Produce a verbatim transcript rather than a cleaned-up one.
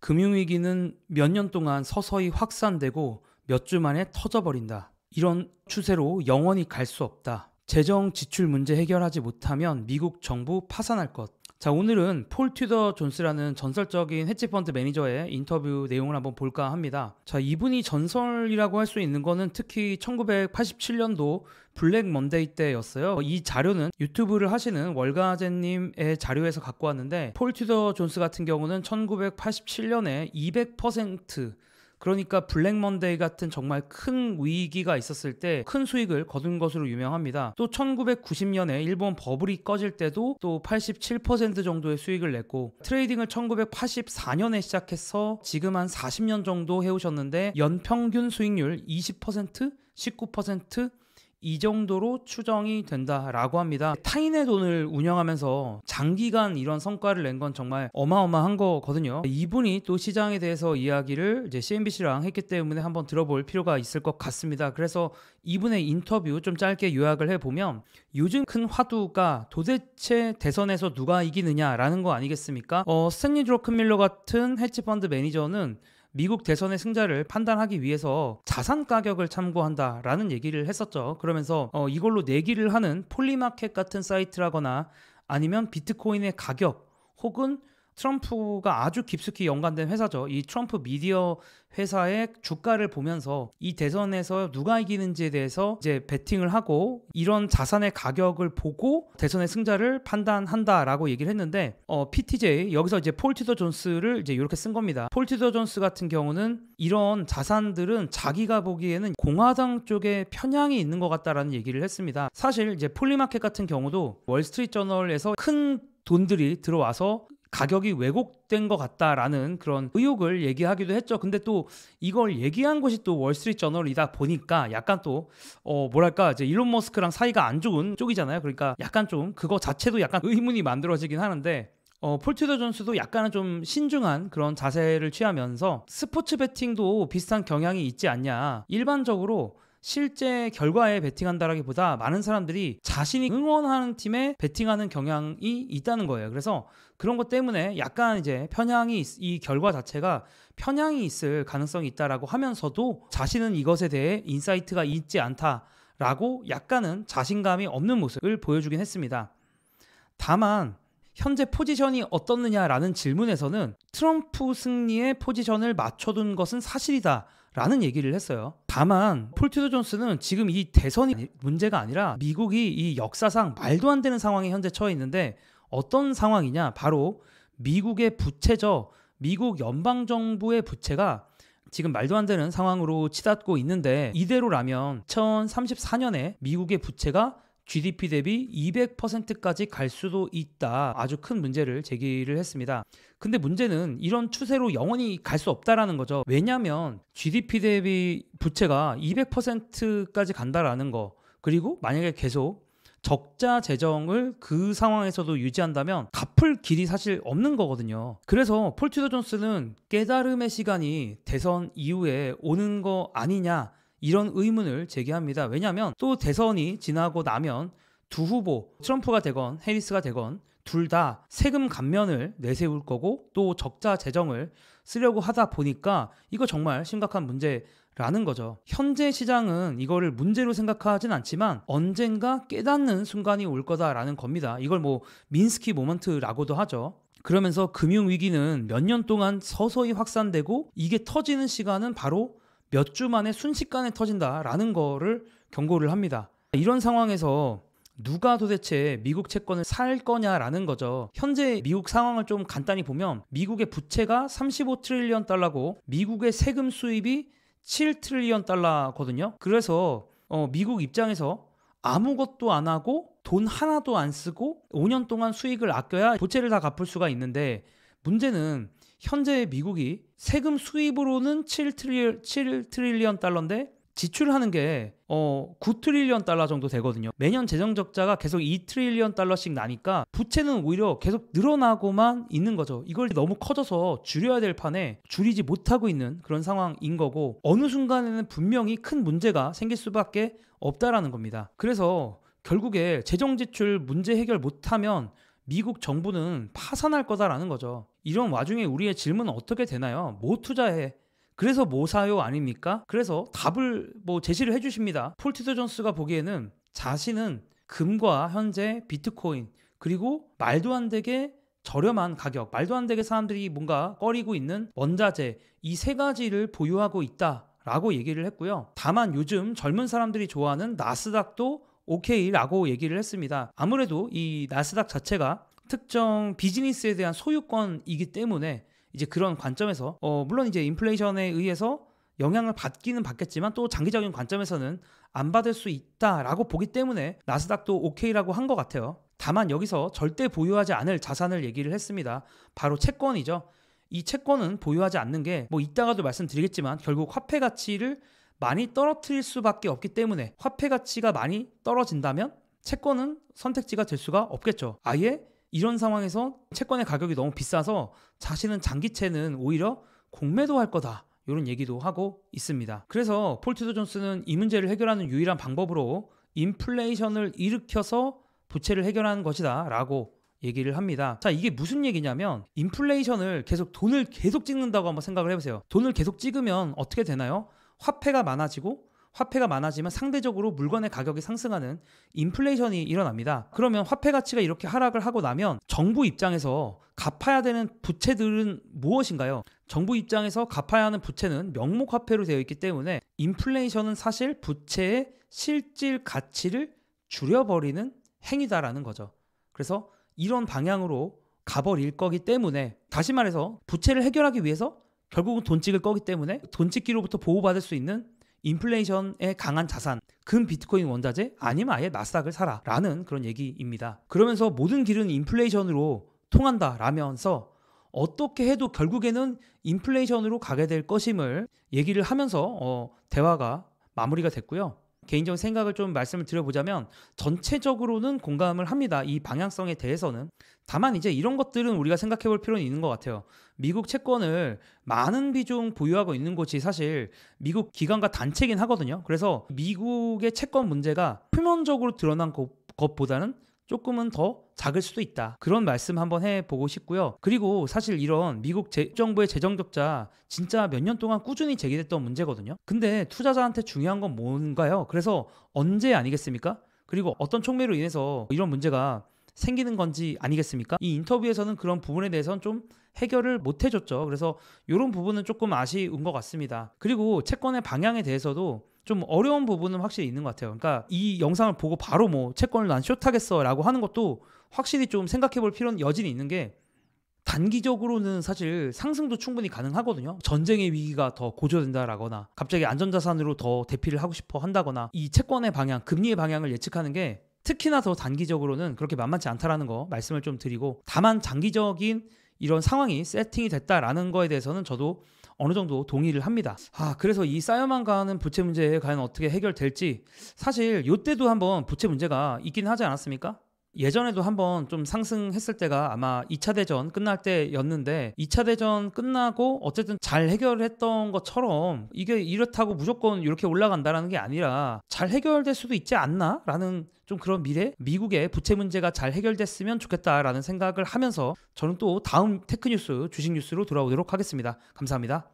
금융위기는 몇 년 동안 서서히 확산되고 몇 주 만에 터져버린다. 이런 추세로 영원히 갈 수 없다. 재정 지출 문제 해결하지 못하면 미국 정부 파산할 것. 자, 오늘은 폴 튜더 존스라는 전설적인 헤지펀드 매니저의 인터뷰 내용을 한번 볼까 합니다. 자, 이분이 전설이라고 할 수 있는 거는 특히 천구백팔십칠 년도 블랙 먼데이 때였어요. 이 자료는 유튜브를 하시는 월가제님의 자료에서 갖고 왔는데, 폴 튜더 존스 같은 경우는 천구백팔십칠 년에 이백 퍼센트, 그러니까 블랙 먼데이 같은 정말 큰 위기가 있었을 때 큰 수익을 거둔 것으로 유명합니다. 또 천구백구십 년에 일본 버블이 꺼질 때도 또 팔십칠 퍼센트 정도의 수익을 냈고, 트레이딩을 천구백팔십사 년에 시작해서 지금 한 사십 년 정도 해오셨는데 연평균 수익률 이십 퍼센트, 십구 퍼센트 이 정도로 추정이 된다라고 합니다. 타인의 돈을 운영하면서 장기간 이런 성과를 낸 건 정말 어마어마한 거거든요. 이분이 또 시장에 대해서 이야기를 이제 씨엔비씨랑 했기 때문에 한번 들어볼 필요가 있을 것 같습니다. 그래서 이분의 인터뷰 좀 짧게 요약을 해보면, 요즘 큰 화두가 도대체 대선에서 누가 이기느냐라는 거 아니겠습니까? 어, 스탠리 드러큰밀러 같은 헤지펀드 매니저는 미국 대선의 승자를 판단하기 위해서 자산 가격을 참고한다라는 얘기를 했었죠. 그러면서 어, 이걸로 내기를 하는 폴리마켓 같은 사이트라거나 아니면 비트코인의 가격, 혹은 트럼프가 아주 깊숙이 연관된 회사죠. 이 트럼프 미디어 회사의 주가를 보면서 이 대선에서 누가 이기는지에 대해서 이제 베팅을 하고, 이런 자산의 가격을 보고 대선의 승자를 판단한다라고 얘기를 했는데, 어, 피티제이 여기서 이제 폴 튜더 존스를 이제 이렇게 쓴 겁니다. 폴 튜더 존스 같은 경우는 이런 자산들은 자기가 보기에는 공화당 쪽에 편향이 있는 것 같다라는 얘기를 했습니다. 사실 이제 폴리마켓 같은 경우도 월스트리트 저널에서 큰 돈들이 들어와서 가격이 왜곡된 것 같다라는 그런 의혹을 얘기하기도 했죠. 근데 또 이걸 얘기한 것이 또 월스트리트 저널이다 보니까 약간 또 어 뭐랄까 이제 일론 머스크랑 사이가 안 좋은 쪽이잖아요. 그러니까 약간 좀 그거 자체도 약간 의문이 만들어지긴 하는데, 어, 폴 튜더 존스도 약간은 좀 신중한 그런 자세를 취하면서 스포츠 베팅도 비슷한 경향이 있지 않냐. 일반적으로 실제 결과에 베팅한다라기보다 많은 사람들이 자신이 응원하는 팀에 베팅하는 경향이 있다는 거예요. 그래서 그런 것 때문에 약간 이제 편향이 있, 이 결과 자체가 편향이 있을 가능성이 있다라고 하면서도 자신은 이것에 대해 인사이트가 있지 않다라고 약간은 자신감이 없는 모습을 보여주긴 했습니다. 다만 현재 포지션이 어떻느냐라는 질문에서는 트럼프 승리에 포지션을 맞춰둔 것은 사실이다 라는 얘기를 했어요. 다만 폴 튜더 존스는 지금 이 대선이 문제가 아니라 미국이 이 역사상 말도 안 되는 상황에 현재 처해 있는데, 어떤 상황이냐, 바로 미국의 부채죠. 미국 연방정부의 부채가 지금 말도 안 되는 상황으로 치닫고 있는데, 이대로라면 이천삼십사 년에 미국의 부채가 지디피 대비 이백 퍼센트까지 갈 수도 있다. 아주 큰 문제를 제기를 했습니다. 근데 문제는 이런 추세로 영원히 갈 수 없다라는 거죠. 왜냐하면 지디피 대비 부채가 이백 퍼센트까지 간다라는 거, 그리고 만약에 계속 적자 재정을 그 상황에서도 유지한다면 갚을 길이 사실 없는 거거든요. 그래서 폴 튜더 존스는 깨달음의 시간이 대선 이후에 오는 거 아니냐, 이런 의문을 제기합니다. 왜냐하면 또 대선이 지나고 나면 두 후보, 트럼프가 되건 해리스가 되건 둘 다 세금 감면을 내세울 거고, 또 적자 재정을 쓰려고 하다 보니까 이거 정말 심각한 문제라는 거죠. 현재 시장은 이거를 문제로 생각하진 않지만 언젠가 깨닫는 순간이 올 거다라는 겁니다. 이걸 뭐 민스키 모먼트라고도 하죠. 그러면서 금융위기는 몇 년 동안 서서히 확산되고 이게 터지는 시간은 바로 몇 주 만에 순식간에 터진다라는 거를 경고를 합니다. 이런 상황에서 누가 도대체 미국 채권을 살 거냐라는 거죠. 현재 미국 상황을 좀 간단히 보면 미국의 부채가 삼십오 트릴리언 달러고 미국의 세금 수입이 칠 트릴리언 달러거든요. 그래서 어, 미국 입장에서 아무것도 안 하고 돈 하나도 안 쓰고 오 년 동안 수익을 아껴야 부채를 다 갚을 수가 있는데, 문제는 현재 미국이 세금 수입으로는 칠 트릴리언 달러인데 지출하는 게 어, 구 트릴리언 달러 정도 되거든요. 매년 재정 적자가 계속 이 트릴리언 달러씩 나니까 부채는 오히려 계속 늘어나고만 있는 거죠. 이걸 너무 커져서 줄여야 될 판에 줄이지 못하고 있는 그런 상황인 거고, 어느 순간에는 분명히 큰 문제가 생길 수밖에 없다라는 겁니다. 그래서 결국에 재정 지출 문제 해결 못하면 미국 정부는 파산할 거다라는 거죠. 이런 와중에 우리의 질문은 어떻게 되나요? 뭐 투자해? 그래서 뭐 사요 아닙니까? 그래서 답을 뭐 제시를 해주십니다. 폴 트루도 존스가 보기에는 자신은 금과 현재 비트코인 그리고 말도 안 되게 저렴한 가격, 말도 안 되게 사람들이 뭔가 꺼리고 있는 원자재 이 세 가지를 보유하고 있다라고 얘기를 했고요. 다만 요즘 젊은 사람들이 좋아하는 나스닥도 오케이라고 얘기를 했습니다. 아무래도 이 나스닥 자체가 특정 비즈니스에 대한 소유권이기 때문에 이제 그런 관점에서 어 물론 이제 인플레이션에 의해서 영향을 받기는 받겠지만 또 장기적인 관점에서는 안 받을 수 있다라고 보기 때문에 나스닥도 오케이라고 한 것 같아요. 다만 여기서 절대 보유하지 않을 자산을 얘기를 했습니다. 바로 채권이죠. 이 채권은 보유하지 않는 게 뭐 이따가도 말씀드리겠지만 결국 화폐 가치를 많이 떨어뜨릴 수밖에 없기 때문에 화폐 가치가 많이 떨어진다면 채권은 선택지가 될 수가 없겠죠. 아예 이런 상황에서 채권의 가격이 너무 비싸서 자신은 장기채는 오히려 공매도할 거다. 이런 얘기도 하고 있습니다. 그래서 폴 트루도 존스는 이 문제를 해결하는 유일한 방법으로 인플레이션을 일으켜서 부채를 해결하는 것이다 라고 얘기를 합니다. 자, 이게 무슨 얘기냐면 인플레이션을 계속 돈을 계속 찍는다고 한번 생각을 해보세요. 돈을 계속 찍으면 어떻게 되나요? 화폐가 많아지고 화폐가 많아지면 상대적으로 물건의 가격이 상승하는 인플레이션이 일어납니다. 그러면 화폐 가치가 이렇게 하락을 하고 나면 정부 입장에서 갚아야 되는 부채들은 무엇인가요? 정부 입장에서 갚아야 하는 부채는 명목화폐로 되어 있기 때문에 인플레이션은 사실 부채의 실질 가치를 줄여버리는 행위다라는 거죠. 그래서 이런 방향으로 가버릴 거기 때문에 다시 말해서 부채를 해결하기 위해서 결국은 돈 찍을 거기 때문에 돈 찍기로부터 보호받을 수 있는 인플레이션에 강한 자산, 금, 비트코인, 원자재 아니면 아예 나스닥을 사라 라는 그런 얘기입니다. 그러면서 모든 길은 인플레이션으로 통한다 라면서 어떻게 해도 결국에는 인플레이션으로 가게 될 것임을 얘기를 하면서 어, 대화가 마무리가 됐고요. 개인적인 생각을 좀 말씀을 드려보자면 전체적으로는 공감을 합니다. 이 방향성에 대해서는. 다만 이제 이런 것들은 우리가 생각해 볼 필요는 있는 것 같아요. 미국 채권을 많은 비중 보유하고 있는 곳이 사실 미국 기관과 단체긴 하거든요. 그래서 미국의 채권 문제가 표면적으로 드러난 것보다는 조금은 더 작을 수도 있다. 그런 말씀 한번 해보고 싶고요. 그리고 사실 이런 미국 제, 정부의 재정 적자 진짜 몇 년 동안 꾸준히 제기됐던 문제거든요. 근데 투자자한테 중요한 건 뭔가요? 그래서 언제 아니겠습니까? 그리고 어떤 촉매로 인해서 이런 문제가 생기는 건지 아니겠습니까? 이 인터뷰에서는 그런 부분에 대해서는 좀 해결을 못 해줬죠. 그래서 이런 부분은 조금 아쉬운 것 같습니다. 그리고 채권의 방향에 대해서도 좀 어려운 부분은 확실히 있는 것 같아요. 그러니까 이 영상을 보고 바로 뭐 채권을 난 숏하겠어 라고 하는 것도 확실히 좀 생각해 볼 필요는 여전히 있는 게 단기적으로는 사실 상승도 충분히 가능하거든요. 전쟁의 위기가 더 고조된다라거나 갑자기 안전자산으로 더 대피를 하고 싶어 한다거나 이 채권의 방향, 금리의 방향을 예측하는 게 특히나 더 단기적으로는 그렇게 만만치 않다라는 거 말씀을 좀 드리고 다만 장기적인 이런 상황이 세팅이 됐다라는 거에 대해서는 저도 어느 정도 동의를 합니다. 아, 그래서 이 쌓여만 가는 부채 문제에 과연 어떻게 해결될지 사실 이때도 한번 부채 문제가 있긴 하지 않았습니까? 예전에도 한번 좀 상승했을 때가 아마 이 차 대전 끝날 때였는데 이 차 대전 끝나고 어쨌든 잘 해결했던 것처럼 이게 이렇다고 무조건 이렇게 올라간다라는 게 아니라 잘 해결될 수도 있지 않나? 라는 좀 그런 미래 미국의 부채 문제가 잘 해결됐으면 좋겠다라는 생각을 하면서 저는 또 다음 테크뉴스 주식 뉴스로 돌아오도록 하겠습니다. 감사합니다.